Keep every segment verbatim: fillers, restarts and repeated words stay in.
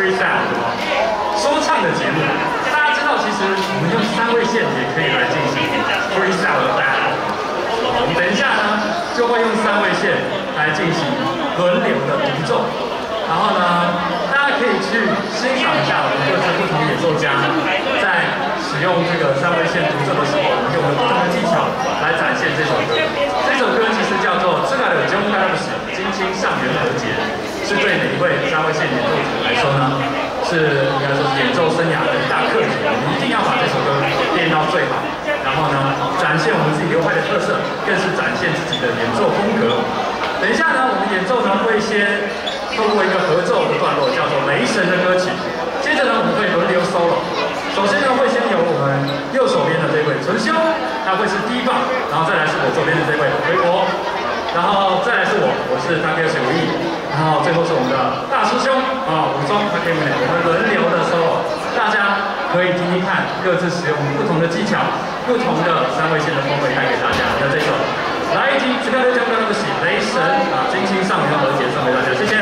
freestyle 说唱的节目。大家知道，其实我们用三位线也可以来进行 freestyle 的 battle。我们等一下呢，就会用三位线来进行轮流的独奏。然后呢，大家可以去欣赏一下我们各自不同演奏家在使用这个三位线独奏的时候，我们用了不同的技巧来展现这首歌。这首歌其实叫做《津軽中海不死，金青上元和解》，是对哪一位三位线演奏者来说呢，是应该说是演奏生涯的一大课题。我们一定要把这首歌练到最好，然后呢，展现我们自己流派的特色，更是展现自己的演奏风格。等一下呢，我们演奏呢会先透过一个合奏的段落，叫做《雷神》的歌曲。接着呢，我们会轮流 solo。首先呢，会先由我们右手边的这位纯修，他会是第一棒，然后再来是我左边的这位回国，然后再来是我，我是他哥水无义，然后最后是我们的大师兄啊，武松，他给我们我们轮流的 solo， 大家可以听听看，各自使用不同的技巧、不同的三位线的风味带给大家。那这首。来一集，这个就跟他们洗雷神啊，金青上元和解送给大家，谢谢。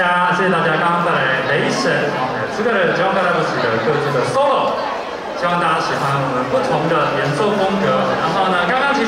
家，谢谢大家。刚刚带来雷神啊，这个吉旺大不起的各自的 solo，希望大家喜欢我们不同的演奏风格。然后呢，刚刚其实。